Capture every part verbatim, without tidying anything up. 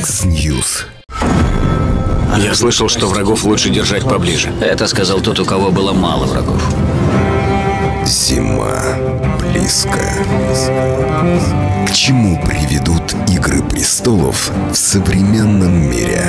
X-News. Я слышал, что врагов лучше держать поближе. Это сказал тот, у кого было мало врагов. Зима близко. К чему приведут «Игры престолов» в современном мире?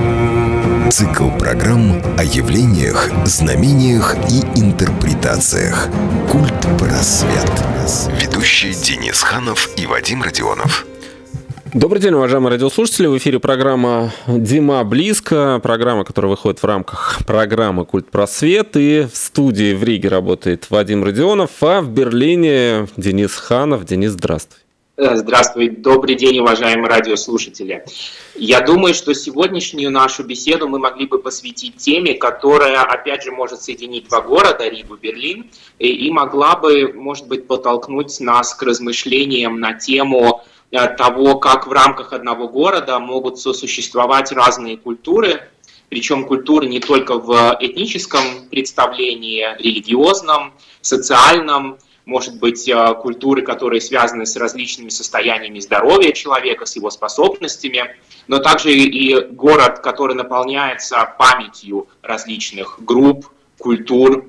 Цикл программ о явлениях, знамениях и интерпретациях. Культ-просвет. Ведущие Денис Ханов и Вадим Родионов. Добрый день, уважаемые радиослушатели. В эфире программа «Зима близко». Программа, которая выходит в рамках программы «Культ-просвет». И в студии в Риге работает Вадим Родионов, а в Берлине Денис Ханов. Денис, здравствуй. Здравствуй. Добрый день, уважаемые радиослушатели. Я думаю, что сегодняшнюю нашу беседу мы могли бы посвятить теме, которая, опять же, может соединить два города, Ригу и Берлин, и могла бы, может быть, подтолкнуть нас к размышлениям на тему того, как в рамках одного города могут сосуществовать разные культуры, причем культуры не только в этническом представлении, религиозном, социальном, может быть, культуры, которые связаны с различными состояниями здоровья человека, с его способностями, но также и город, который наполняется памятью различных групп, культур,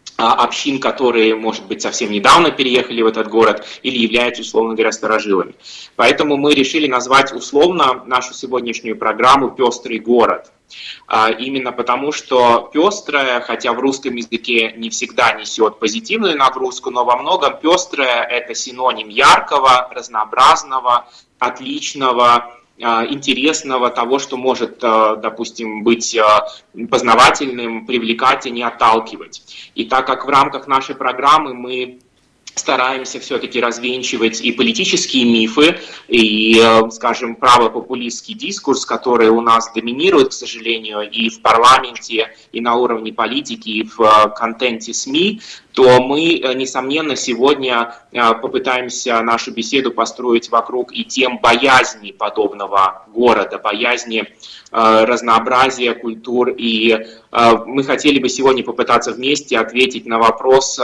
общин, которые, может быть, совсем недавно переехали в этот город или являются, условно говоря, старожилами. Поэтому мы решили назвать условно нашу сегодняшнюю программу «Пестрый город». Именно потому, что пестрое, хотя в русском языке не всегда несет позитивную нагрузку, но во многом пестрое – это синоним яркого, разнообразного, отличного, интересного, того, что может, допустим, быть познавательным, привлекать, а не отталкивать. И так как в рамках нашей программы мы стараемся все-таки развенчивать и политические мифы, и, скажем, правопопулистский дискурс, который у нас доминирует, к сожалению, и в парламенте, и на уровне политики, и в контенте СМИ, то мы, несомненно, сегодня попытаемся нашу беседу построить вокруг и тем боязни подобного города, боязни разнообразия культур. И мы хотели бы сегодня попытаться вместе ответить на вопрос,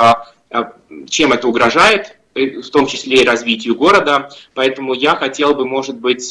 чем это угрожает, в том числе и развитию города. Поэтому я хотел бы, может быть,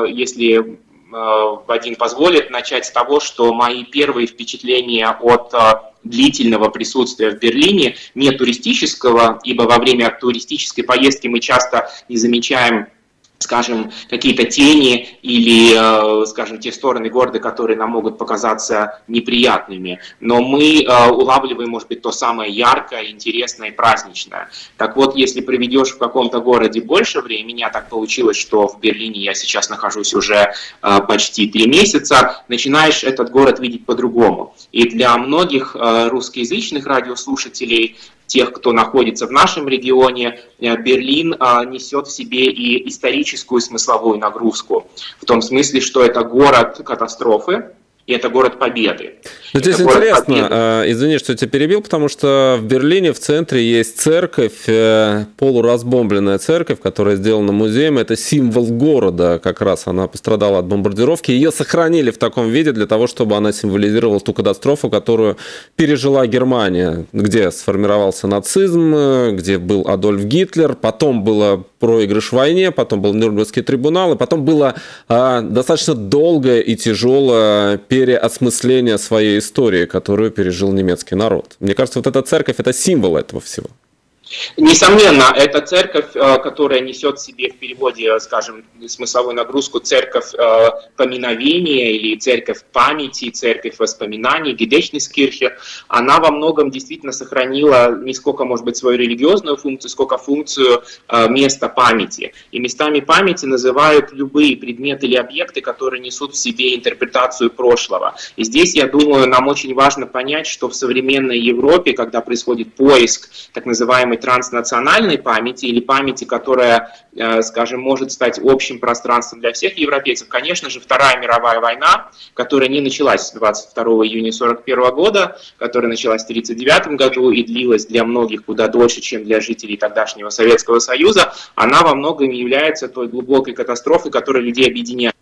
если Вадим позволит, начать с того, что мои первые впечатления от длительного присутствия в Берлине, не туристического, ибо во время туристической поездки мы часто не замечаем, скажем, какие-то тени или, скажем, те стороны города, которые нам могут показаться неприятными. Но мы улавливаем, может быть, то самое яркое, интересное и праздничное. Так вот, если проведешь в каком-то городе больше времени, а так получилось, что в Берлине я сейчас нахожусь уже почти три месяца, начинаешь этот город видеть по-другому. И для многих русскоязычных радиослушателей, тех, кто находится в нашем регионе, Берлин несет в себе и историческую смысловую нагрузку. В том смысле, что это город катастрофы, и это город победы. Но здесь интересно, извини, что я тебя перебил, потому что в Берлине в центре есть церковь, полуразбомбленная церковь, которая сделана музеем. Это символ города, как раз она пострадала от бомбардировки. Ее сохранили в таком виде для того, чтобы она символизировала ту катастрофу, которую пережила Германия, где сформировался нацизм, где был Адольф Гитлер, потом было проигрыш в войне, потом был Нюрнбергский трибунал, и потом было а, достаточно долгое и тяжелое переосмысление своей истории, которую пережил немецкий народ. Мне кажется, вот эта церковь – это символ этого всего. Несомненно, это церковь, которая несет в себе в переводе, скажем, смысловую нагрузку, церковь поминовения или церковь памяти, церковь воспоминаний, Gedächtniskirche. Она во многом действительно сохранила не сколько, может быть, свою религиозную функцию, сколько функцию места памяти. И местами памяти называют любые предметы или объекты, которые несут в себе интерпретацию прошлого. И здесь, я думаю, нам очень важно понять, что в современной Европе, когда происходит поиск так называемой транснациональной памяти или памяти, которая, скажем, может стать общим пространством для всех европейцев, конечно же, Вторая мировая война, которая не началась двадцать второго июня сорок первого года, которая началась в тридцать девятом году и длилась для многих куда дольше, чем для жителей тогдашнего Советского Союза, она во многом является той глубокой катастрофой, которая людей объединяет.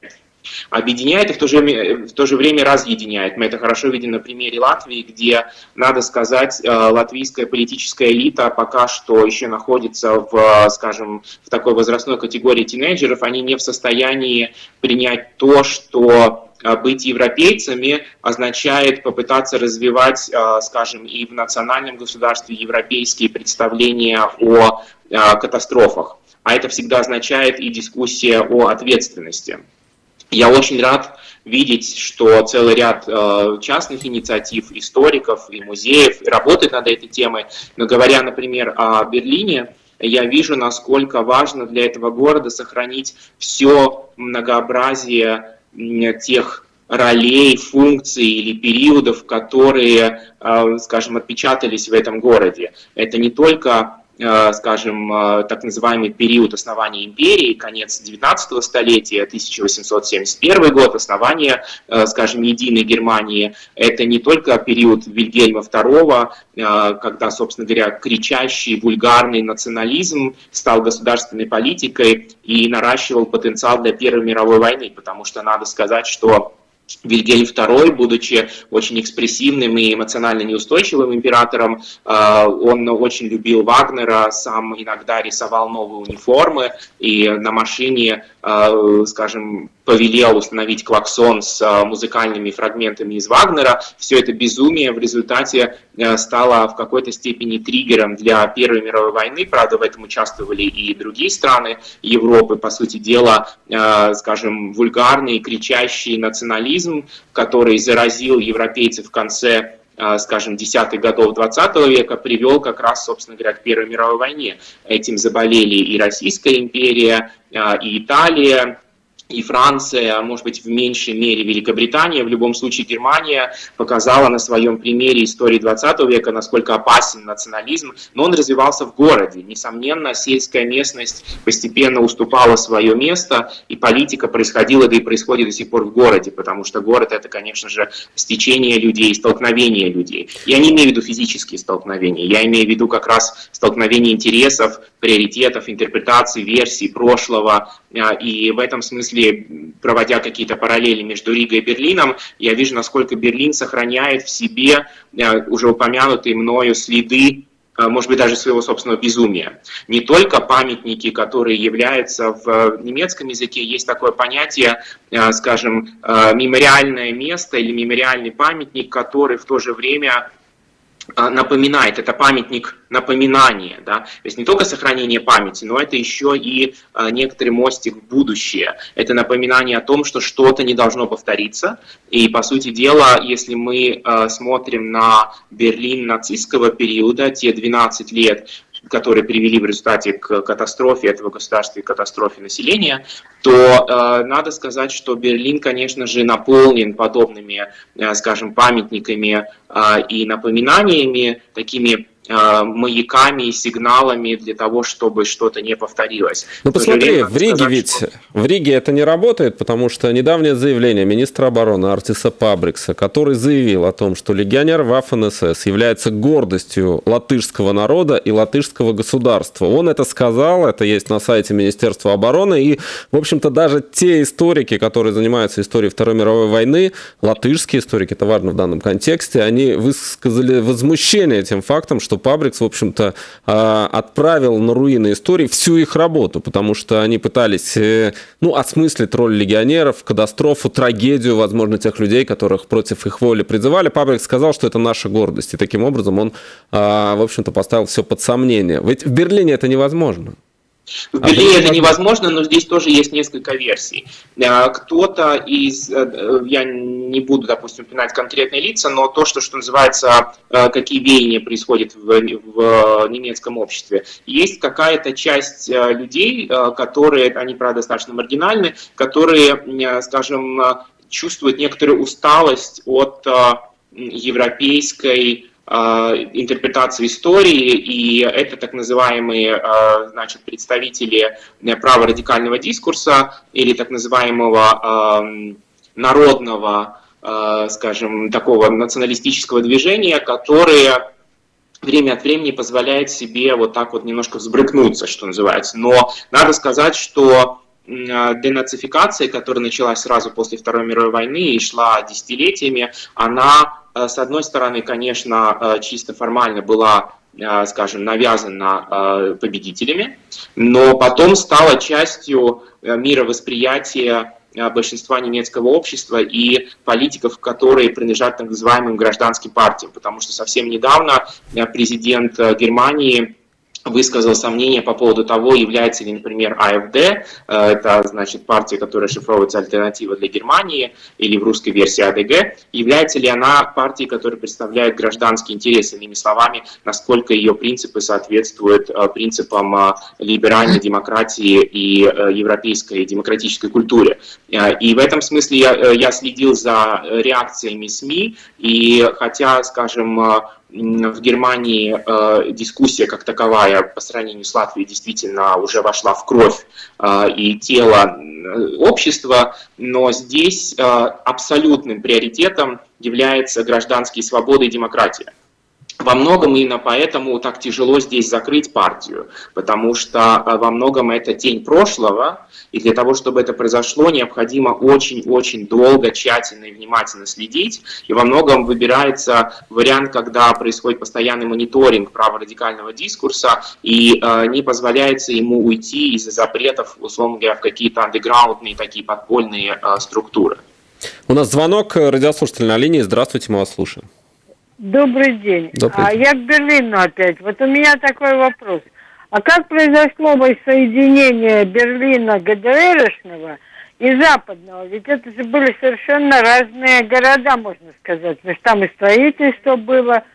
объединяет и в то же, в то же время разъединяет. Мы это хорошо видим на примере Латвии, где, надо сказать, латвийская политическая элита пока что еще находится в, скажем, в такой возрастной категории тинейджеров. Они не в состоянии принять то, что быть европейцами означает попытаться развивать, скажем, и в национальном государстве европейские представления о катастрофах. А это всегда означает и дискуссия о ответственности. Я очень рад видеть, что целый ряд э, частных инициатив, историков и музеев работает над этой темой. Но говоря, например, о Берлине, я вижу, насколько важно для этого города сохранить все многообразие тех ролей, функций или периодов, которые, э, скажем, отпечатались в этом городе. Это не только, скажем, так называемый период основания империи, конец девятнадцатого столетия, тысяча восемьсот семьдесят первый год, основание, скажем, единой Германии. Это не только период Вильгельма второго, когда, собственно говоря, кричащий вульгарный национализм стал государственной политикой и наращивал потенциал для Первой мировой войны, потому что надо сказать, что Вильгельм второй, будучи очень экспрессивным и эмоционально неустойчивым императором, он очень любил Вагнера, сам иногда рисовал новые униформы и на машине, скажем, повелел установить клаксон с музыкальными фрагментами из Вагнера. Все это безумие в результате стало в какой-то степени триггером для Первой мировой войны. Правда, в этом участвовали и другие страны Европы. По сути дела, скажем, вульгарный, кричащий национализм, который заразил европейцев в конце, скажем, десятых годов двадцатого века, привел как раз, собственно говоря, к Первой мировой войне. Этим заболели и Российская империя, и Италия, и Франция, а может быть в меньшей мере Великобритания, в любом случае Германия показала на своем примере истории двадцатого века, насколько опасен национализм, но он развивался в городе. Несомненно, сельская местность постепенно уступала свое место, и политика происходила, да и происходит до сих пор в городе, потому что город — это, конечно же, стечение людей, столкновение людей. Я не имею в виду физические столкновения, я имею в виду как раз столкновение интересов, приоритетов, интерпретаций, версий прошлого, и в этом смысле, проводя какие-то параллели между Ригой и Берлином, я вижу, насколько Берлин сохраняет в себе уже упомянутые мною следы, может быть, даже своего собственного безумия. Не только памятники, которые являются в немецком языке, есть такое понятие, скажем, мемориальное место или мемориальный памятник, который в то же время напоминает, это памятник напоминания, да? То есть не только сохранение памяти, но это еще и а, некоторый мостик в будущее. Это напоминание о том, что что-то не должно повториться. И, по сути дела, если мы а, смотрим на Берлин нацистского периода, те двенадцать лет, которые привели в результате к катастрофе этого государства и катастрофе населения, то э, надо сказать, что Берлин, конечно же, наполнен подобными, э, скажем, памятниками э, и напоминаниями, такими э, маяками и сигналами для того, чтобы что-то не повторилось. Ну посмотри, время, в Риге сказать, ведь что... в Риге это не работает, потому что недавнее заявление министра обороны Артиса Пабрикса, который заявил о том, что легионер Waffen-эс эс является гордостью латышского народа и латышского государства. Он это сказал, это есть на сайте Министерства обороны, и, в общем-то, даже те историки, которые занимаются историей Второй мировой войны, латышские историки, это важно в данном контексте, они высказали возмущение этим фактом, что Пабрикс, в общем-то, отправил на руины истории всю их работу, потому что они пытались, ну, осмыслить роль легионеров, катастрофу, трагедию, возможно, тех людей, которых против их воли призывали. Пабрикс сказал, что это наша гордость, и таким образом он, в общем-то, поставил все под сомнение. Ведь в Берлине это невозможно. В Берлине это невозможно, но здесь тоже есть несколько версий. Кто-то из, я не буду, допустим, упоминать конкретные лица, но то, что, что называется, какие веяния происходят в, в немецком обществе. Есть какая-то часть людей, которые, они, правда, достаточно маргинальны, которые, скажем, чувствуют некоторую усталость от европейской интерпретации истории, и это так называемые, значит, представители праворадикального дискурса или так называемого народного, скажем, такого националистического движения, которые время от времени позволяют себе вот так вот немножко взбрыкнуться, что называется. Но надо сказать, что денацификация, которая началась сразу после Второй мировой войны и шла десятилетиями, она, с одной стороны, конечно, чисто формально была, скажем, навязана победителями, но потом стала частью мировосприятия большинства немецкого общества и политиков, которые принадлежат так называемым гражданским партиям, потому что совсем недавно президент Германии высказал сомнения по поводу того, является ли, например, АФД, это значит партия, которая шифровывается альтернатива для Германии, или в русской версии АДГ, является ли она партией, которая представляет гражданские интересы, иными словами, насколько ее принципы соответствуют принципам либеральной демократии и европейской демократической культуре. И в этом смысле я, я следил за реакциями СМИ, и хотя, скажем, в Германии э, дискуссия как таковая по сравнению с Латвией действительно уже вошла в кровь э, и тело общества, но здесь э, абсолютным приоритетом является гражданские свободы и демократия. Во многом именно поэтому так тяжело здесь закрыть партию, потому что во многом это тень прошлого, и для того, чтобы это произошло, необходимо очень-очень долго, тщательно и внимательно следить, и во многом выбирается вариант, когда происходит постоянный мониторинг праворадикального дискурса, и э, не позволяется ему уйти из-за запретов, условно говоря, в какие-то андеграундные, такие подпольные э, структуры. У нас звонок, радиослушатель на линии, здравствуйте, мы вас слушаем. Добрый день. Добрый день. А я к Берлину опять. Вот у меня такой вопрос. А как произошло воссоединение Берлина ГДРшного и западного? Ведь это же были совершенно разные города, можно сказать. Потому что там и строительство было,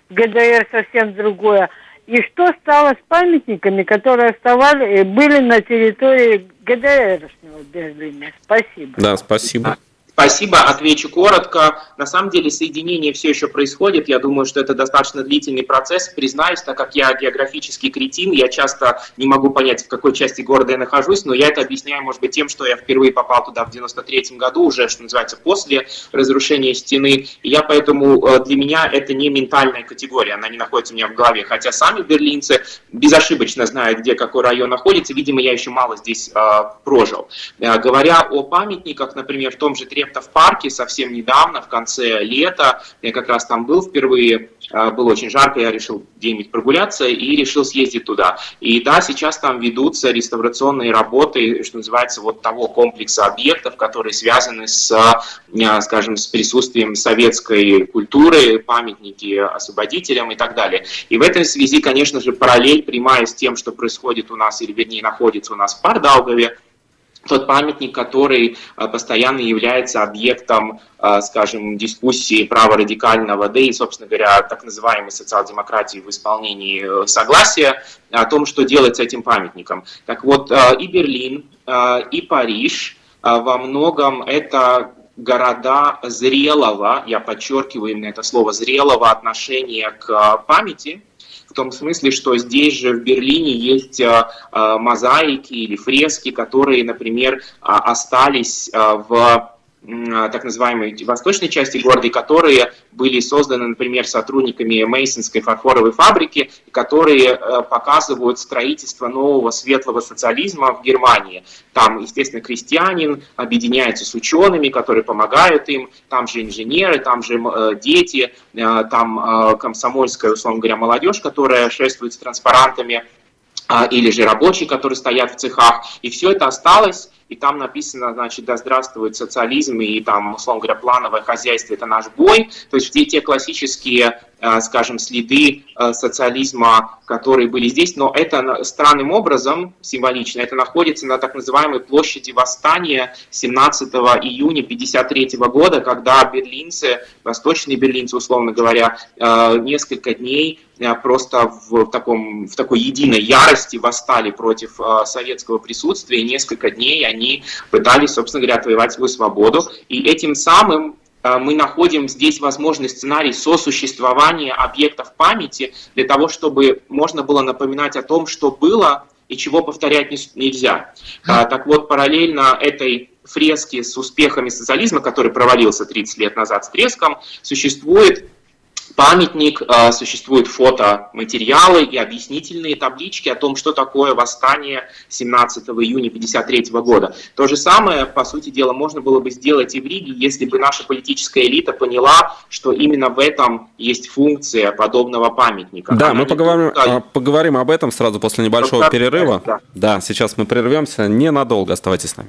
ГДР совсем другое. И что стало с памятниками, которые оставали, были на территории ГДРшного Берлина? Спасибо. Да, спасибо. Спасибо, отвечу коротко. На самом деле соединение все еще происходит. Я думаю, что это достаточно длительный процесс. Признаюсь, так как я географический кретин, я часто не могу понять, в какой части города я нахожусь, но я это объясняю, может быть, тем, что я впервые попал туда в девяносто третьем году, уже, что называется, после разрушения стены. И я поэтому, для меня это не ментальная категория, она не находится у меня в голове. Хотя сами берлинцы безошибочно знают, где какой район находится. Видимо, я еще мало здесь э, прожил. Э, говоря о памятниках, например, в том же Треб в парке совсем недавно, в конце лета, я как раз там был впервые, было очень жарко, я решил где-нибудь прогуляться и решил съездить туда. И да, сейчас там ведутся реставрационные работы, что называется, вот того комплекса объектов, которые связаны с, скажем, с присутствием советской культуры, памятники освободителям и так далее. И в этой связи, конечно же, параллель прямая с тем, что происходит у нас, или вернее находится у нас в Пардаугаве, тот памятник, который постоянно является объектом, скажем, дискуссии праворадикального, да и, собственно говоря, так называемой социал-демократии в исполнении согласия о том, что делать с этим памятником. Так вот, и Берлин, и Париж во многом это города зрелого, я подчеркиваю именно это слово, зрелого отношения к памяти, в том смысле, что здесь же в Берлине есть а, а, мозаики или фрески, которые, например, а, остались а, в а, так называемой восточной части города, и которые были созданы, например, сотрудниками Мейсонской фарфоровой фабрики, которые а, показывают строительство нового светлого социализма в Германии. Там, естественно, крестьянин объединяется с учеными, которые помогают им, там же инженеры, там же э, дети, э, там э, комсомольская, условно говоря, молодежь, которая шествует с транспарантами, э, или же рабочие, которые стоят в цехах. И все это осталось, и там написано, значит, да здравствует социализм, и там, условно говоря, плановое хозяйство – это наш бой. То есть все те классические, скажем, следы социализма, которые были здесь, но это странным образом, символично, это находится на так называемой площади Восстания семнадцатого июня тысяча девятьсот пятьдесят третьего года, когда берлинцы, восточные берлинцы, условно говоря, несколько дней просто в, таком, в такой единой ярости восстали против советского присутствия, и несколько дней они пытались, собственно говоря, отвоевать свою свободу, и этим самым мы находим здесь возможный сценарий сосуществования объектов памяти для того, чтобы можно было напоминать о том, что было и чего повторять нельзя. Так вот, параллельно этой фреске с успехами социализма, который провалился тридцать лет назад с треском, существует памятник, существуют фотоматериалы и объяснительные таблички о том, что такое восстание семнадцатого июня тысяча девятьсот пятьдесят третьего года. То же самое, по сути дела, можно было бы сделать и в Риге, если бы наша политическая элита поняла, что именно в этом есть функция подобного памятника. Да, Она мы поговорим, только... поговорим об этом сразу после небольшого Только... перерыва. Да. Да, сейчас мы прервемся ненадолго. Оставайтесь с нами.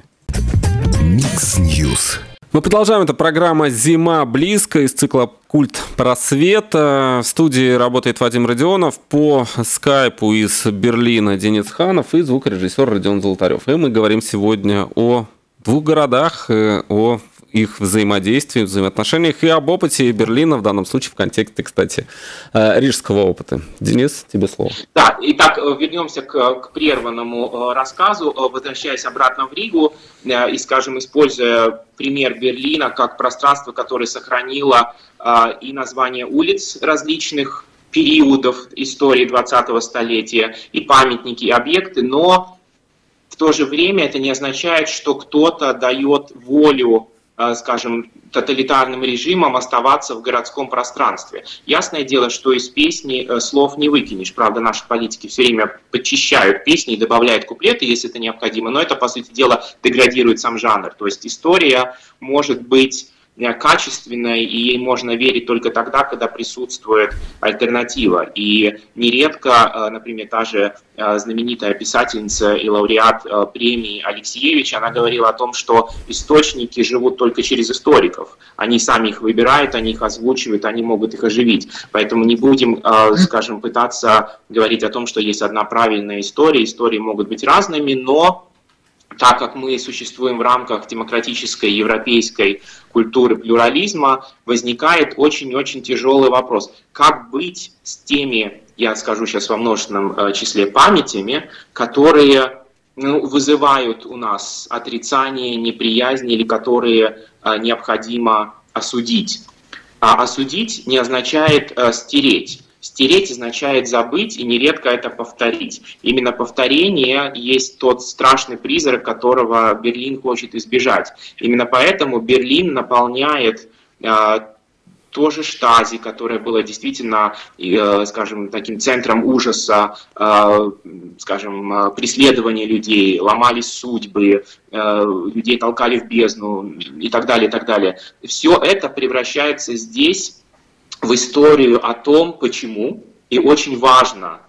Микс Ньюс. Мы продолжаем. Это программа «Зима близко» из цикла «Культ просвета». В студии работает Вадим Родионов. По скайпу из Берлина Денис Ханов и звукорежиссер Родион Золотарев. И мы говорим сегодня о двух городах, о их взаимодействии, взаимоотношениях и об опыте Берлина, в данном случае в контексте, кстати, рижского опыта. Денис, тебе слово. Да, итак, вернемся к, к прерванному рассказу, возвращаясь обратно в Ригу и, скажем, используя пример Берлина как пространство, которое сохранило и названия улиц различных периодов истории двадцатого столетия, и памятники, и объекты, но в то же время это не означает, что кто-то дает волю, скажем, тоталитарным режимам оставаться в городском пространстве. Ясное дело, что из песни слов не выкинешь. Правда, наши политики все время подчищают песни и добавляют куплеты, если это необходимо, но это, по сути дела, деградирует сам жанр. То есть история может быть качественной, и ей можно верить только тогда, когда присутствует альтернатива. И нередко, например, та же знаменитая писательница и лауреат премии Алексеевич, она говорила о том, что источники живут только через историков. Они сами их выбирают, они их озвучивают, они могут их оживить. Поэтому не будем, скажем, пытаться говорить о том, что есть одна правильная история. Истории могут быть разными, но так как мы существуем в рамках демократической европейской культуры плюрализма, возникает очень-очень тяжелый вопрос. Как быть с теми, я скажу сейчас во множественном числе, памятями, которые ну, вызывают у нас отрицание, неприязнь, или которые необходимо осудить. А осудить не означает стереть. Стереть означает забыть, и нередко это повторить. Именно повторение есть тот страшный призрак, которого Берлин хочет избежать. Именно поэтому Берлин наполняет э, то же Штази, которое было действительно, э, скажем, таким центром ужаса, э, скажем, преследования людей, ломались судьбы, э, людей толкали в бездну и так далее, и так далее. Все это превращается здесь в историю о том, почему, и очень важно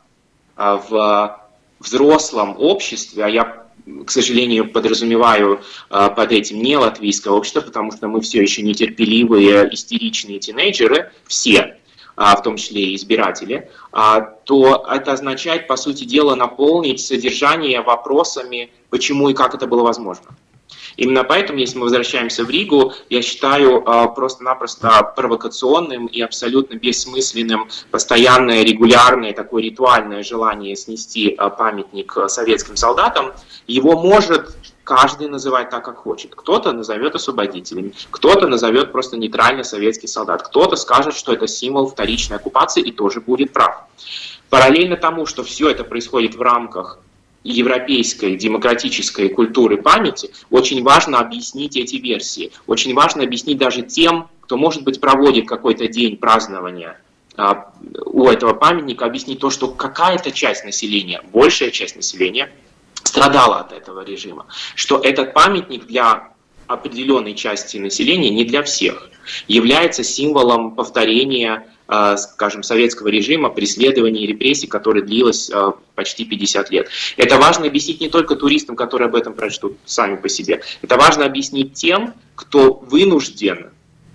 в взрослом обществе, а я, к сожалению, подразумеваю под этим не латвийское общество, потому что мы все еще нетерпеливые, истеричные тинейджеры, все, в том числе и избиратели, то это означает, по сути дела, наполнить содержание вопросами, почему и как это было возможно. Именно поэтому, если мы возвращаемся в Ригу, я считаю просто-напросто провокационным и абсолютно бессмысленным постоянное, регулярное, такое ритуальное желание снести памятник советским солдатам. Его может каждый называть так, как хочет. Кто-то назовет освободителями, кто-то назовет просто нейтрально советский солдат, кто-то скажет, что это символ вторичной оккупации и тоже будет прав. Параллельно тому, что все это происходит в рамках европейской демократической культуры памяти, очень важно объяснить эти версии. Очень важно объяснить даже тем, кто, может быть, проводит какой-то день празднования а, у этого памятника, объяснить то, что какая-то часть населения, большая часть населения страдала от этого режима. Что этот памятник для определенной части населения, не для всех, является символом повторения, скажем, советского режима, преследований и репрессий, которое длилось почти пятьдесят лет. Это важно объяснить не только туристам, которые об этом прочтут сами по себе. Это важно объяснить тем, кто вынужден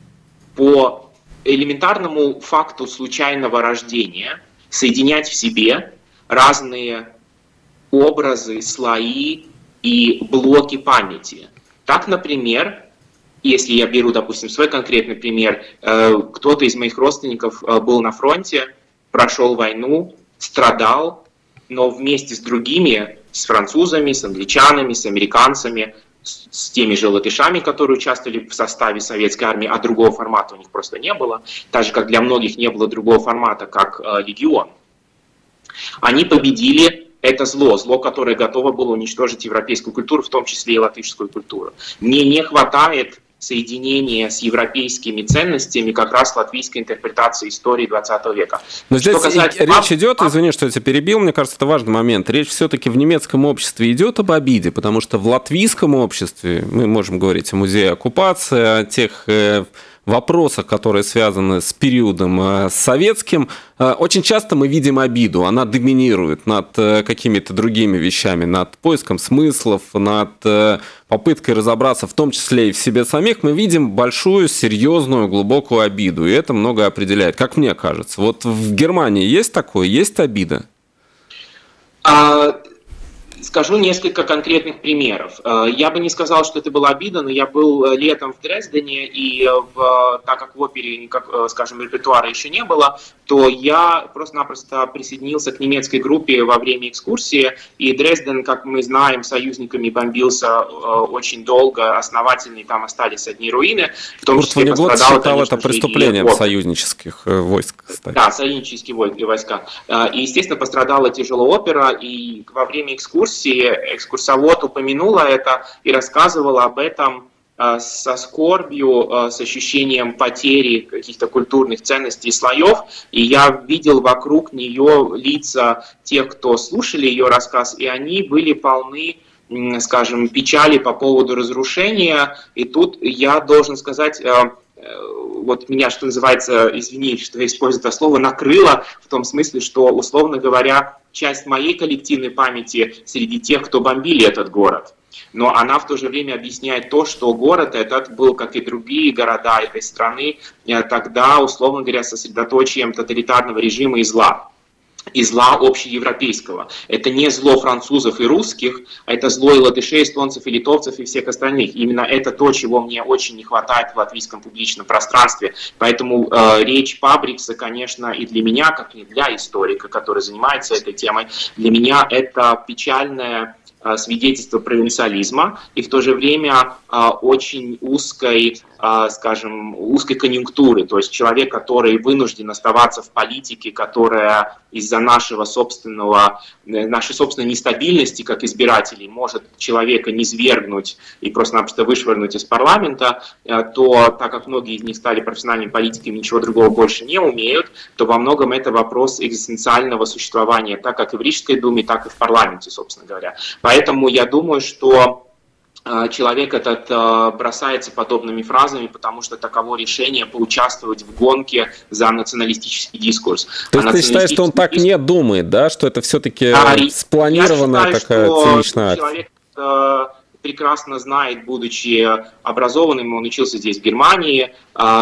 по элементарному факту случайного рождения соединять в себе разные образы, слои и блоки памяти. Так, например, если я беру, допустим, свой конкретный пример, кто-то из моих родственников был на фронте, прошел войну, страдал, но вместе с другими, с французами, с англичанами, с американцами, с теми же латышами, которые участвовали в составе советской армии, а другого формата у них просто не было, так же, как для многих не было другого формата, как легион. Они победили это зло, зло, которое готово было уничтожить европейскую культуру, в том числе и латышскую культуру. Мне не хватает соединение с европейскими ценностями как раз латвийской интерпретации истории двадцатого века. Но здесь касается... речь идет, извини, что я тебя перебил, мне кажется, это важный момент. Речь все-таки в немецком обществе идет об обиде, потому что в латвийском обществе, мы можем говорить о музее оккупации, о тех вопросах, которые связаны с периодом советским, очень часто мы видим обиду, она доминирует над какими-то другими вещами, над поиском смыслов, над попыткой разобраться, в том числе и в себе самих. Мы видим большую, серьезную, глубокую обиду, и это многое определяет, как мне кажется. Вот в Германии есть такое, есть обида? А... Скажу несколько конкретных примеров. Я бы не сказал, что это была обида, но я был летом в Дрездене, и в, так как в опере, никак, скажем, репертуара еще не было, то я просто-напросто присоединился к немецкой группе во время экскурсии, и Дрезден, как мы знаем, союзниками бомбился очень долго, основательно, и там остались одни руины. В том числе пострадало, считал это преступлением союзнических войск, кстати. Да, союзнические войска. И, естественно, пострадала тяжело опера, и во время экскурсии экскурсовод упомянула это и рассказывала об этом со скорбью, с ощущением потери каких-то культурных ценностей и слоев. И я видел вокруг нее лица тех, кто слушали ее рассказ, и они были полны, скажем, печали по поводу разрушения. И тут я должен сказать... Вот меня, что называется, извини, что я использую это слово, накрыло в том смысле, что, условно говоря, часть моей коллективной памяти среди тех, кто бомбили этот город. Но она в то же время объясняет то, что город этот был, как и другие города этой страны, тогда, условно говоря, сосредоточием тоталитарного режима и зла. И зла общеевропейского. Это не зло французов и русских, а это зло и латышей, эстонцев и литовцев и всех остальных. Именно это то, чего мне очень не хватает в латвийском публичном пространстве. Поэтому э, речь Пабрикса, конечно, и для меня, как и для историка, который занимается этой темой, для меня это печальное э, свидетельство провинциализма и в то же время э, очень узкой, э, скажем, узкой конъюнктуры. То есть человек, который вынужден оставаться в политике, которая из-за нашего собственного, нашей собственной нестабильности как избирателей может человека низвергнуть и просто-напросто вышвырнуть из парламента, то, так как многие из них стали профессиональными политиками, ничего другого больше не умеют, то во многом это вопрос экзистенциального существования, так как и в Рижской думе, так и в парламенте, собственно говоря. Поэтому я думаю, что человек этот бросается подобными фразами, потому что таково решение поучаствовать в гонке за националистический дискурс. То есть а ты считаешь, что он так дискурс... не думает, да? Что это все-таки да, спланированная я считаю, такая циничная акция? Человек прекрасно знает, будучи образованным, он учился здесь, в Германии,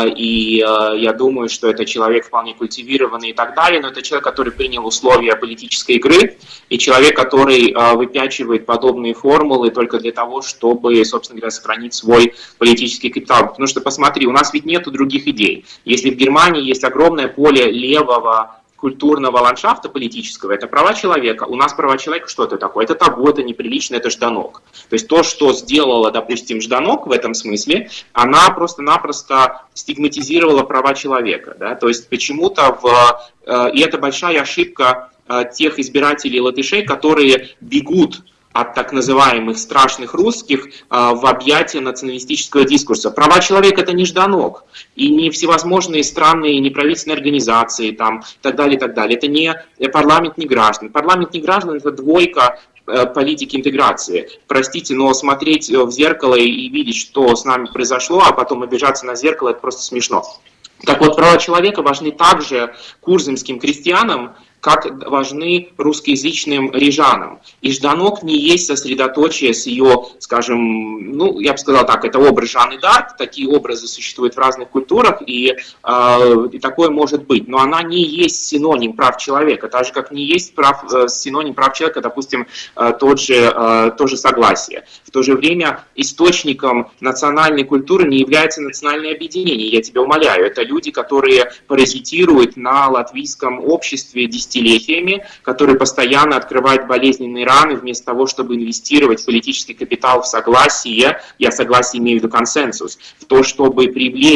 и я думаю, что это человек вполне культивированный и так далее, но это человек, который принял условия политической игры, и человек, который выпячивает подобные формулы только для того, чтобы, собственно говоря, сохранить свой политический капитал. Потому что, посмотри, у нас ведь нету других идей. Если в Германии есть огромное поле левого культурного ландшафта политического, это права человека. У нас права человека что это такое? Это табу, это неприлично, это Жданок. То есть то, что сделала, допустим, Жданок в этом смысле, она просто-напросто стигматизировала права человека. Да? То есть почему-то, в, и это большая ошибка тех избирателей латышей, которые бегут от так называемых страшных русских а, в объятия националистического дискурса. Права человека — это не Жданок, и не всевозможные странные неправительственные организации, там, и так далее, и так далее. Это не парламент не граждан. Парламент не граждан — это двойка э, политики интеграции. Простите, но смотреть в зеркало и, и видеть, что с нами произошло, а потом обижаться на зеркало — это просто смешно. Так вот, права человека важны также курзамским крестьянам, как важны русскоязычным рижанам. И Жданок не есть сосредоточие с ее, скажем, ну, я бы сказал так, это образ Жанны д'Арк, такие образы существуют в разных культурах, и, э, и такое может быть, но она не есть синоним прав человека, так же, как не есть прав, э, синоним прав человека, допустим, э, тот же, э, то же согласие. В то же время источником национальной культуры не является национальное объединение, я тебя умоляю, это люди, которые паразитируют на латвийском обществе десятилетиями, которые постоянно открывают болезненные раны вместо того, чтобы инвестировать политический капитал в согласие, я согласие имею в виду консенсус, в то, чтобы привлечь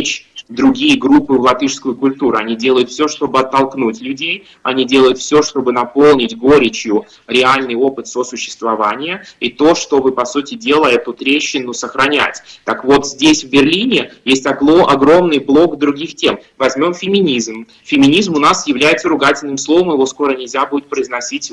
другие группы в латышскую культуру. Они делают все, чтобы оттолкнуть людей, они делают все, чтобы наполнить горечью реальный опыт сосуществования и то, чтобы, по сути дела, эту трещину сохранять. Так вот, здесь, в Берлине, есть огромный блок других тем. Возьмем феминизм. Феминизм у нас является ругательным словом, его скоро нельзя будет произносить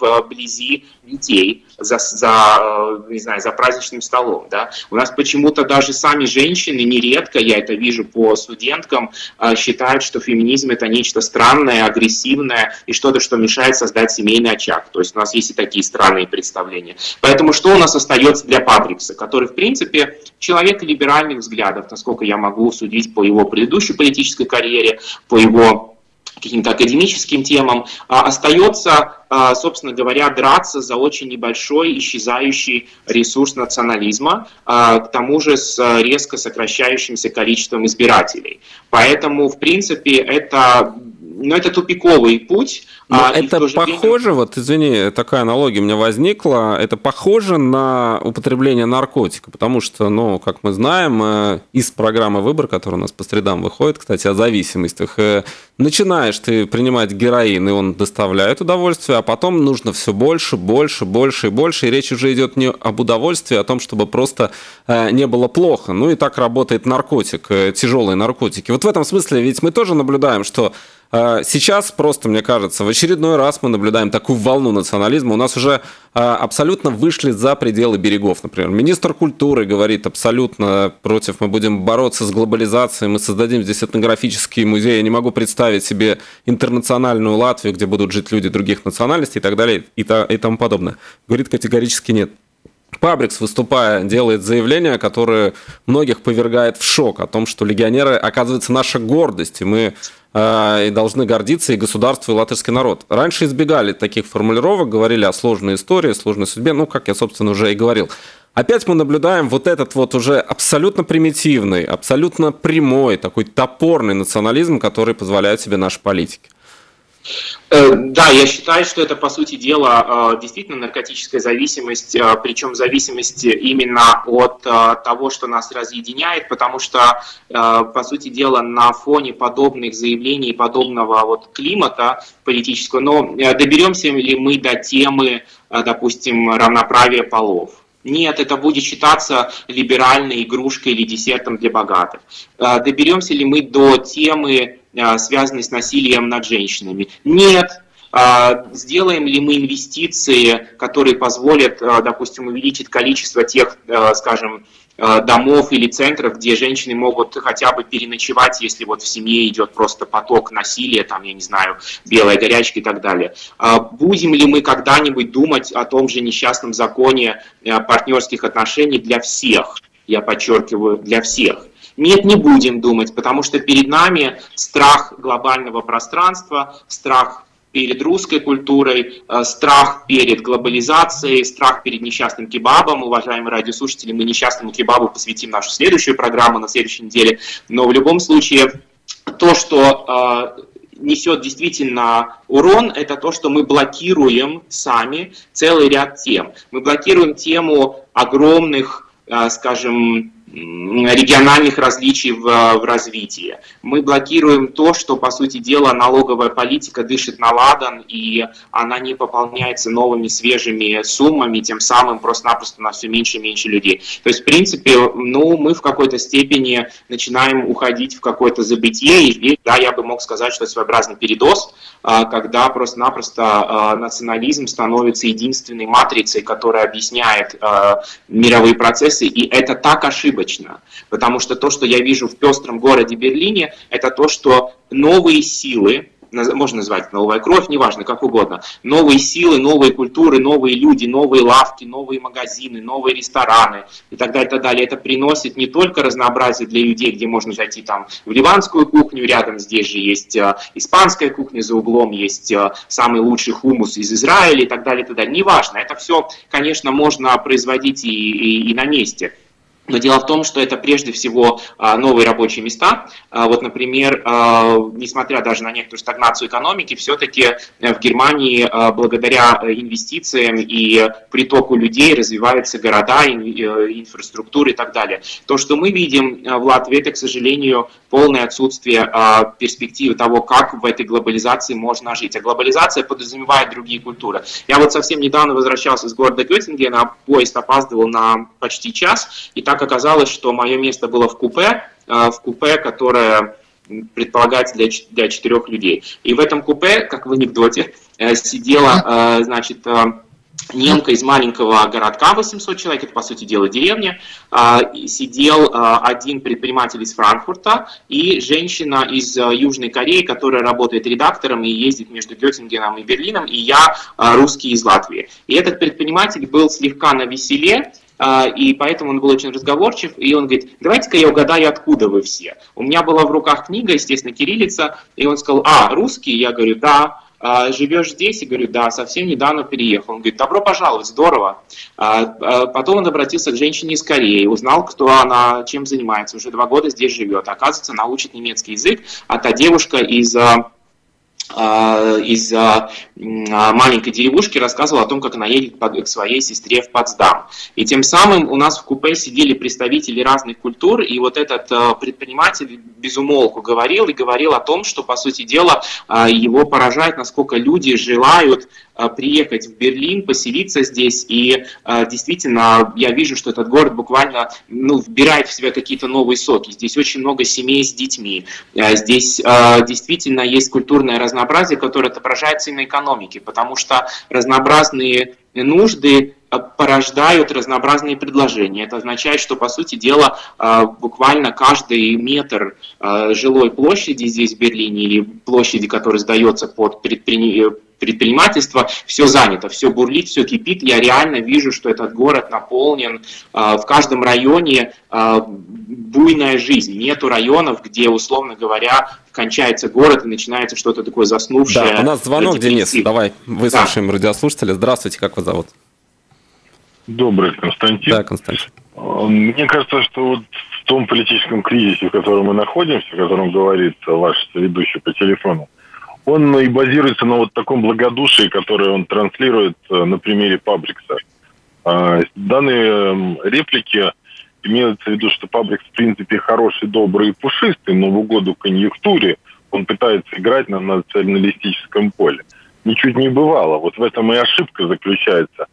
вблизи детей за, за, не знаю, за праздничным столом. Да? У нас почему-то даже сами женщины, нередко, я это вижу по студенткам, считают, что феминизм это нечто странное, агрессивное и что-то, что мешает создать семейный очаг. То есть у нас есть и такие странные представления. Поэтому что у нас остается для Пабрикса, который, в принципе, человек либеральных взглядов, насколько я могу судить по его предыдущей политической карьере, по его каким-то академическим темам, остается, собственно говоря, драться за очень небольшой исчезающий ресурс национализма, к тому же с резко сокращающимся количеством избирателей. Поэтому, в принципе, это, ну, это тупиковый путь. Но это похоже, время... вот, извини, такая аналогия у меня возникла, это похоже на употребление наркотика, потому что, ну, как мы знаем, из программы «Выбор», которая у нас по средам выходит, кстати, о зависимостях, начинаешь ты принимать героин, и он доставляет удовольствие, а потом нужно все больше, больше, больше и больше, и речь уже идет не об удовольствии, а о том, чтобы просто не было плохо. Ну и так работает наркотик, тяжелые наркотики. Вот в этом смысле ведь мы тоже наблюдаем, что сейчас просто, мне кажется, в очередной раз мы наблюдаем такую волну национализма. У нас уже абсолютно вышли за пределы берегов. Например, министр культуры говорит абсолютно против, мы будем бороться с глобализацией, мы создадим здесь этнографический музей. Я не могу представить себе интернациональную Латвию, где будут жить люди других национальностей и так далее и тому подобное. Говорит категорически нет. Пабрикс, выступая, делает заявление, которое многих повергает в шок о том, что легионеры, оказывается, наша гордость, и мы э, и должны гордиться, и государство, и латышский народ. Раньше избегали таких формулировок, говорили о сложной истории, сложной судьбе, ну, как я, собственно, уже и говорил. Опять мы наблюдаем вот этот вот уже абсолютно примитивный, абсолютно прямой, такой топорный национализм, который позволяют себе наши политики. Да, я считаю, что это, по сути дела, действительно наркотическая зависимость, причем зависимость именно от того, что нас разъединяет, потому что, по сути дела, на фоне подобных заявлений, подобного вот климата политического, но доберемся ли мы до темы, допустим, равноправия полов? Нет, это будет считаться либеральной игрушкой или десертом для богатых. Доберемся ли мы до темы, связанной с насилием над женщинами? Нет. Сделаем ли мы инвестиции, которые позволят, допустим, увеличить количество тех, скажем, домов или центров, где женщины могут хотя бы переночевать, если вот в семье идет просто поток насилия, там, я не знаю, белая горячка и так далее. Будем ли мы когда-нибудь думать о том же несчастном законе партнерских отношений для всех? Я подчеркиваю, для всех. Нет, не будем думать, потому что перед нами страх глобального пространства, страх перед русской культурой, страх перед глобализацией, страх перед несчастным кебабом. Уважаемые радиослушатели, мы несчастному кебабу посвятим нашу следующую программу на следующей неделе. Но в любом случае, то, что э, несет действительно урон, это то, что мы блокируем сами целый ряд тем. Мы блокируем тему огромных, э, скажем, региональных различий в, в развитии. Мы блокируем то, что, по сути дела, налоговая политика дышит на ладан, и она не пополняется новыми свежими суммами, тем самым просто-напросто у нас все меньше и меньше людей. То есть, в принципе, ну, мы в какой-то степени начинаем уходить в какое-то забытие, и здесь, да, я бы мог сказать, что это своеобразный передоз, когда просто-напросто национализм становится единственной матрицей, которая объясняет мировые процессы, и это так ошибочно. Потому что то, что я вижу в пестром городе Берлине, это то, что новые силы, можно назвать новая кровь, неважно, как угодно, новые силы, новые культуры, новые люди, новые лавки, новые магазины, новые рестораны и так далее, и так далее. Это приносит не только разнообразие для людей, где можно зайти там в ливанскую кухню, рядом здесь же есть э, испанская кухня, за углом есть э, самый лучший хумус из Израиля и так далее, и так далее. Неважно, это все, конечно, можно производить и, и, и на месте. Но дело в том, что это прежде всего новые рабочие места. Вот, например, несмотря даже на некоторую стагнацию экономики, все-таки в Германии благодаря инвестициям и притоку людей развиваются города, инфраструктура и так далее. То, что мы видим в Латвии, это, к сожалению, полное отсутствие перспективы того, как в этой глобализации можно жить. А глобализация подразумевает другие культуры. Я вот совсем недавно возвращался из города Геттингена, поезд опаздывал на почти час, и так оказалось, что мое место было в купе, в купе, которое предполагается для, для четырех людей. И в этом купе, как в анекдоте, сидела, значит, немка из маленького городка, восемьсот человек, это, по сути дела, деревня, сидел один предприниматель из Франкфурта и женщина из Южной Кореи, которая работает редактором и ездит между Геттингеном и Берлином, и я русский из Латвии. И этот предприниматель был слегка навеселе, и поэтому он был очень разговорчив, и он говорит: давайте-ка я угадаю, откуда вы все. У меня была в руках книга, естественно, кириллица, и он сказал: а, русский? Я говорю: да. Живешь здесь? Я говорю: да, совсем недавно переехал. Он говорит: добро пожаловать, здорово. Потом он обратился к женщине из Кореи, узнал, кто она, чем занимается, уже два года здесь живет. Оказывается, она учит немецкий язык, а та девушка из... из маленькой деревушки рассказывала о том, как она едет к своей сестре в Потсдам. И тем самым у нас в купе сидели представители разных культур, и вот этот предприниматель безумолку говорил и говорил о том, что, по сути дела, его поражает, насколько люди желают приехать в Берлин, поселиться здесь, и действительно я вижу, что этот город буквально, ну, вбирает в себя какие-то новые соки. Здесь очень много семей с детьми, здесь действительно есть культурное разнообразие, которое отображается и на экономике, потому что разнообразные нужды порождают разнообразные предложения. Это означает, что, по сути дела, буквально каждый метр жилой площади здесь в Берлине или площади, которая сдается под предпринимательство, предпринимательство, все занято, все бурлит, все кипит. Я реально вижу, что этот город наполнен, в каждом районе буйная жизнь. Нету районов, где, условно говоря, кончается город и начинается что-то такое заснувшее. Да, у нас звонок, Денис. Давай выслушаем да. радиослушателя. Здравствуйте, как вас зовут? Добрый, Константин. Да, Константин. Мне кажется, что вот в том политическом кризисе, в котором мы находимся, о котором говорит ваш ведущий по телефону, он и базируется на вот таком благодушии, которое он транслирует на примере Пабрикса. Данные реплики имеются в виду, что Пабрикс в принципе хороший, добрый и пушистый, но в угоду конъюнктуре он пытается играть на националистическом поле. Ничуть не бывало. Вот в этом и ошибка заключается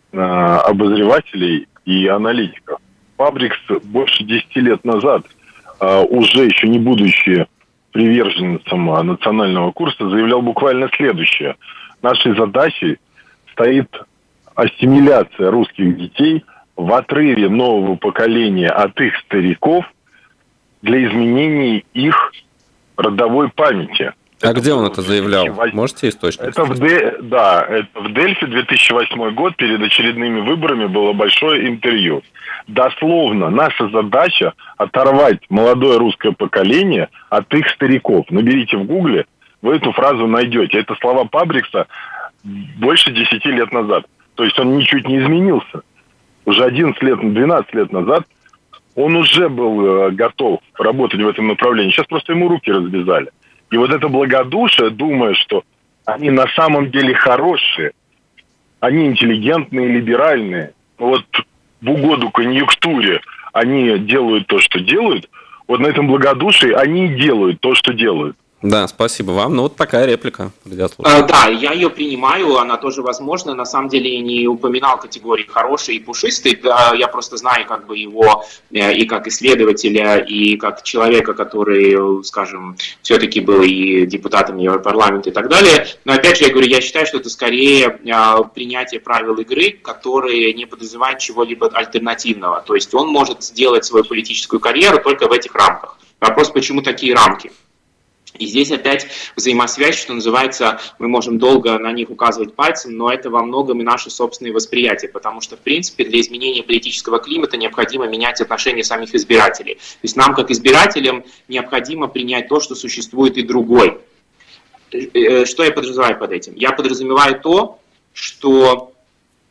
обозревателей и аналитиков. Пабрикс больше десяти лет назад, уже еще не будучи приверженцем национального курса, заявлял буквально следующее: нашей задачей стоит ассимиляция русских детей в отрыве нового поколения от их стариков для изменения их родовой памяти. А это где он это заявлял? Можете источник? Это в Де... Да, это в Дельфи, две тысячи восьмой год, перед очередными выборами было большое интервью. Дословно, наша задача оторвать молодое русское поколение от их стариков. Наберите в гугле, вы эту фразу найдете. Это слова Пабрикса больше десяти лет назад. То есть он ничуть не изменился. Уже одиннадцать лет, двенадцать лет назад он уже был готов работать в этом направлении. Сейчас просто ему руки развязали. И вот это благодушие, думая, что они на самом деле хорошие, они интеллигентные, либеральные, вот в угоду конъюнктуре они делают то, что делают, вот на этом благодушии они и делают то, что делают. Да, спасибо вам. Ну, вот такая реплика. А, да, я ее принимаю, она тоже возможна. На самом деле я не упоминал категории хороший и пушистый. Да, я просто знаю как бы его и как исследователя, и как человека, который, скажем, все-таки был и депутатом Европарламента и так далее. Но опять же, я говорю, я считаю, что это скорее принятие правил игры, которые не подразумевают чего-либо альтернативного. То есть он может сделать свою политическую карьеру только в этих рамках. Вопрос, почему такие рамки? И здесь опять взаимосвязь, что называется, мы можем долго на них указывать пальцем, но это во многом и наши собственные восприятия, потому что, в принципе, для изменения политического климата необходимо менять отношения самих избирателей. То есть нам, как избирателям, необходимо принять то, что существует и другой. Что я подразумеваю под этим? Я подразумеваю то, что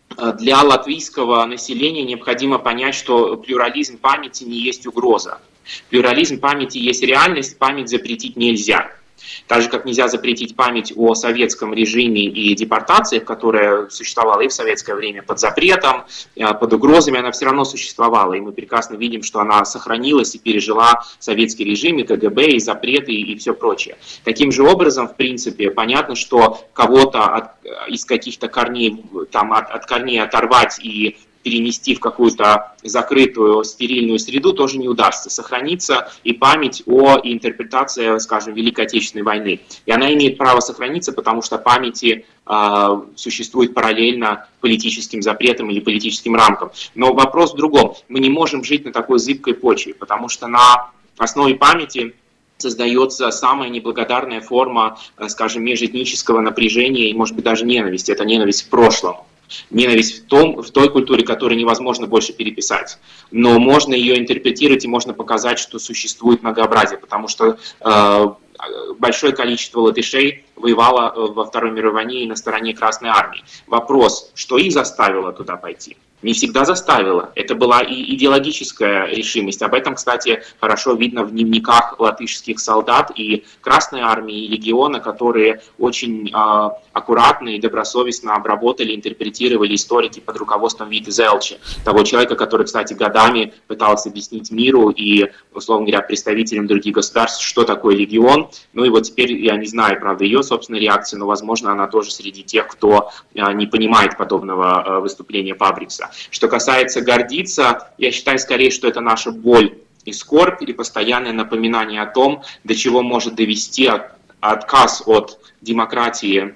для латвийского населения необходимо понять, что плюрализм памяти не есть угроза. Плюрализм памяти есть реальность, память запретить нельзя. Так же, как нельзя запретить память о советском режиме и депортациях, которая существовала и в советское время под запретом, под угрозами, она все равно существовала. И мы прекрасно видим, что она сохранилась и пережила советский режим, и КГБ, и запреты, и все прочее. Таким же образом, в принципе, понятно, что кого-то от, из каких-то корней, там, от, от корней оторвать и перенести в какую-то закрытую стерильную среду тоже не удастся. Сохранится и память о и интерпретация, скажем, Великой Отечественной войны. И она имеет право сохраниться, потому что памяти э, существует параллельно политическим запретам или политическим рамкам. Но вопрос в другом. Мы не можем жить на такой зыбкой почве, потому что на основе памяти создается самая неблагодарная форма, скажем, межэтнического напряжения и, может быть, даже ненависти. Это ненависть к прошлому. Ненависть в, том, в той культуре, которую невозможно больше переписать. Но можно ее интерпретировать и можно показать, что существует многообразие, потому что э, большое количество латышей воевало во Второй мировой войне и на стороне Красной Армии. Вопрос, что их заставило туда пойти? Не всегда заставила. Это была и идеологическая решимость. Об этом, кстати, хорошо видно в дневниках латышских солдат и Красной армии, и легиона, которые очень э, аккуратно и добросовестно обработали, интерпретировали историки под руководством Виты Зелча, того человека, который, кстати, годами пытался объяснить миру и, условно говоря, представителям других государств, что такое легион. Ну и вот теперь я не знаю, правда, ее собственной реакции, но, возможно, она тоже среди тех, кто э, не понимает подобного э, выступления Пабрикса. Что касается гордиться, я считаю скорее, что это наша боль и скорбь, или постоянное напоминание о том, до чего может довести от, отказ от демократии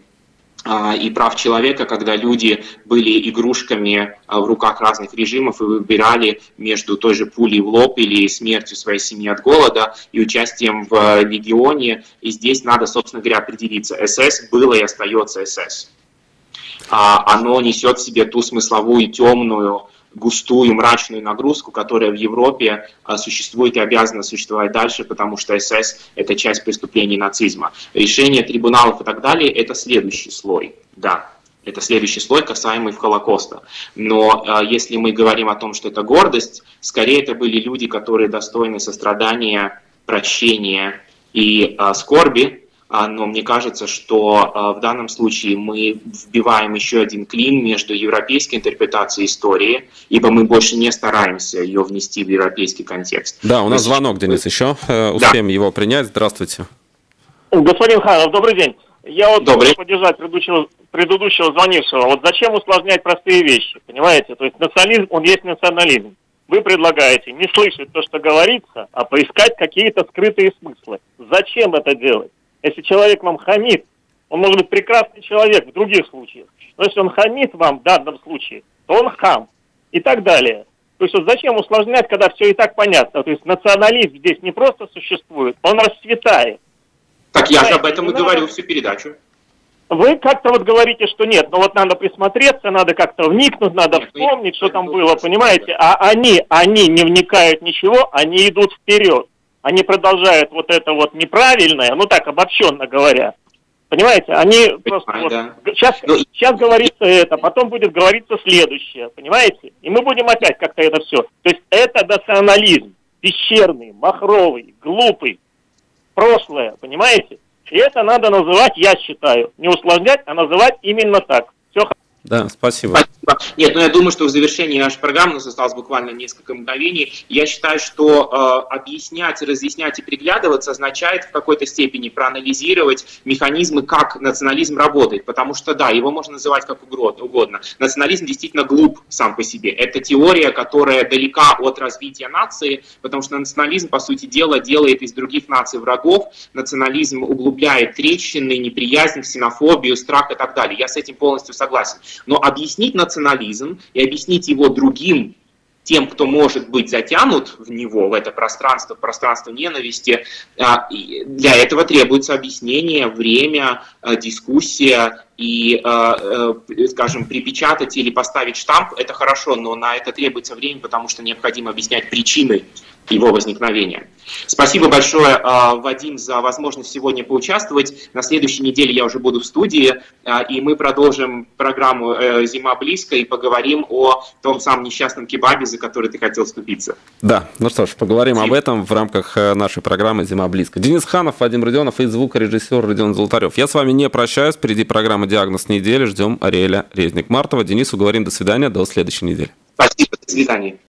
а, и прав человека, когда люди были игрушками а, в руках разных режимов и выбирали между той же пулей в лоб или смертью своей семьи от голода и участием в легионе. И здесь надо, собственно говоря, определиться. СС было и остается СС. Оно несет в себе ту смысловую, темную, густую, мрачную нагрузку, которая в Европе существует и обязана существовать дальше, потому что СС – это часть преступлений нацизма. Решение трибуналов и так далее – это следующий слой, да. Это следующий слой, касаемый Холокоста. Но э, если мы говорим о том, что это гордость, скорее это были люди, которые достойны сострадания, прощения и э, скорби. Но мне кажется, что в данном случае мы вбиваем еще один клин между европейской интерпретацией истории, ибо мы больше не стараемся ее внести в европейский контекст. Да, у нас звонок, Денис, еще. Успеем да. его принять. Здравствуйте. Господин Ханов, добрый день. Я вот хочу поддержать предыдущего, предыдущего звонившего. Вот зачем усложнять простые вещи, понимаете? То есть национализм, он есть национализм. Вы предлагаете не слышать то, что говорится, а поискать какие-то скрытые смыслы. Зачем это делать? Если человек вам хамит, он может быть прекрасный человек в других случаях, но если он хамит вам в данном случае, то он хам и так далее. То есть вот зачем усложнять, когда все и так понятно? То есть национализм здесь не просто существует, он расцветает. Так я же об этом и говорил всю передачу. Вы как-то вот говорите, что нет, но вот надо присмотреться, надо как-то вникнуть, надо нет, вспомнить, что там было, понимаете? А они, они не вникают ничего, они идут вперед. Они продолжают вот это вот неправильное, ну так, обобщенно говоря. Понимаете, они просто вот, да. сейчас, ну, сейчас говорится это, потом будет говориться следующее, понимаете? И мы будем опять как-то это все. То есть это национализм, пещерный, махровый, глупый, прошлое, понимаете? И это надо называть, я считаю, не усложнять, а называть именно так. Все. Да, спасибо. спасибо. Нет, ну я думаю, что в завершении нашей программы, у нас осталось буквально несколько мгновений, я считаю, что э, объяснять, разъяснять и приглядываться означает в какой-то степени проанализировать механизмы, как национализм работает, потому что, да, его можно называть как угодно. Национализм действительно глуп сам по себе. Это теория, которая далека от развития нации, потому что национализм, по сути дела, делает из других наций врагов, национализм углубляет трещины, неприязнь, ксенофобию, страх и так далее. Я с этим полностью согласен. Но объяснить национализм и объяснить его другим, тем, кто может быть затянут в него, в это пространство, пространство ненависти, для этого требуется объяснение, время, дискуссия. И, скажем, припечатать или поставить штамп – это хорошо, но на это требуется время, потому что необходимо объяснять причины его возникновения. Спасибо большое, Вадим, за возможность сегодня поучаствовать. На следующей неделе я уже буду в студии, и мы продолжим программу «Зима близко» и поговорим о том самом несчастном кебабе, за который ты хотел вступиться. Да, ну что ж, поговорим Спасибо. об этом в рамках нашей программы «Зима близко». Денис Ханов, Вадим Родионов и звукорежиссер Родион Золотарев. Я с вами не прощаюсь. Впереди программа «Диагноз недели». Ждем Ариэля Резник-Мартова. Денису говорим до свидания, до следующей недели. Спасибо, до свидания.